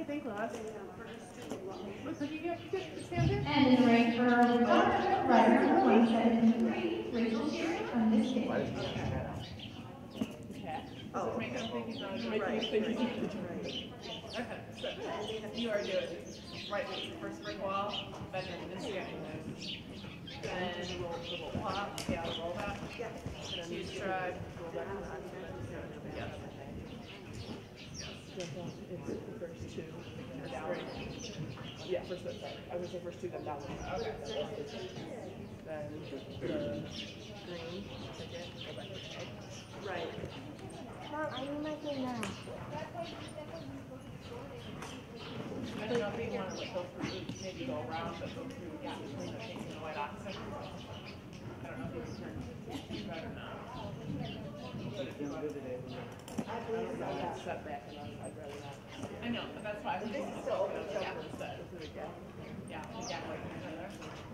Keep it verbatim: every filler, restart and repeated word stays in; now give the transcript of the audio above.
think, Ross? Looks like you get stand here. And in the ring for rider number one seventy-three, Rachel Shearing from this game. Okay. Oh, make them think he's not making you think he's not. Okay, so you are doing right with the first brick wall, then you're in this standing loose. Then roll the little pop, yeah, roll back. Yeah. And then you stride, roll back to the yeah. It's the first two. Yeah, first two, sorry. I was the first two, then that one. Okay. Then the green, ticket, go back to the egg. Right. Mom, I need my thing now. I don't know if you want to like, go through, maybe go around, but go through the gap between the pink and the white oxen. I don't know if you can turn right or not. But if you want to, I don't know, it's set back and I'd rather not. I know, but that's why I think it's still open instead. Yeah, the gap like each other.